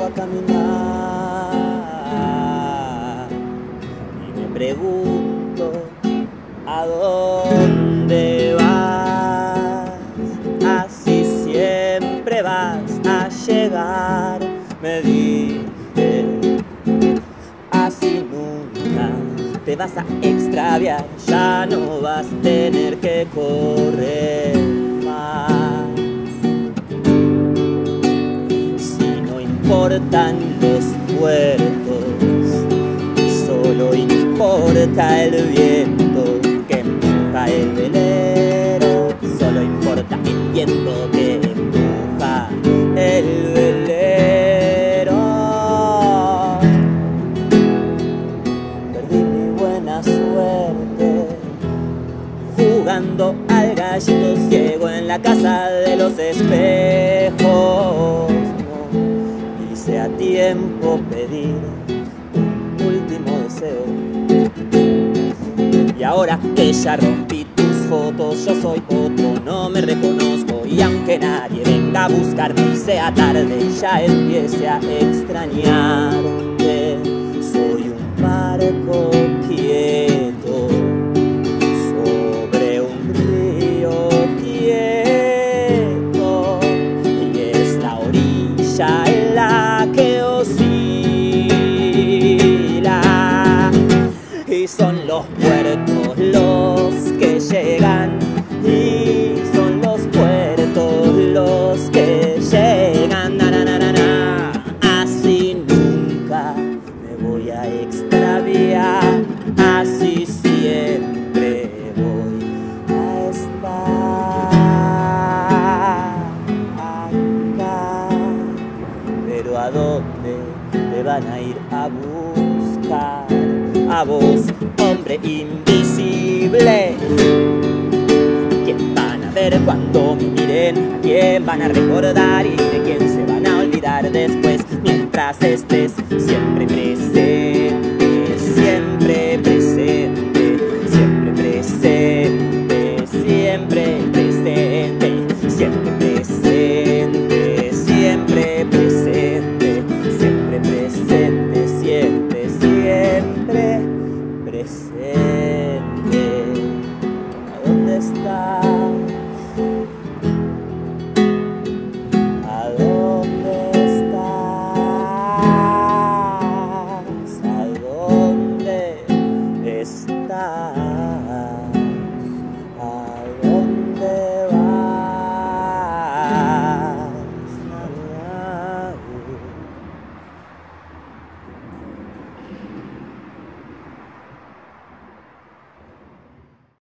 a caminar y me pregunto ¿a dónde vas? Así siempre vas a llegar, me dije. Así nunca te vas a extraviar, ya no vas a tener que correr más. Si no importan los puertos, solo importa el viento que empuja el velero, solo importa el viento que empuja el velero. Perdí mi buena suerte jugando al gallito ciego en la casa de los espejos. No hice a tiempo pedir un último deseo. Y ahora que ya rompí tus fotos, yo soy otro, no me reconozco. Y aunque nadie venga a buscarme y sea tarde y ya empiece a extrañarte, soy un barco quieto sobre un río quieto, y es la orilla la que oscila, y son los puertos los que llegan, y son los puertos los que llegan. Na, na, na, na, na. Así nunca me voy a extraviar, así siempre voy a estar acá. Pero ¿a dónde te van a ir a buscar? A vos, hombre invisible. ¿Quién van a ver cuando me miren? ¿A quién van a recordar y de quién se van a olvidar después? Mientras estés siempre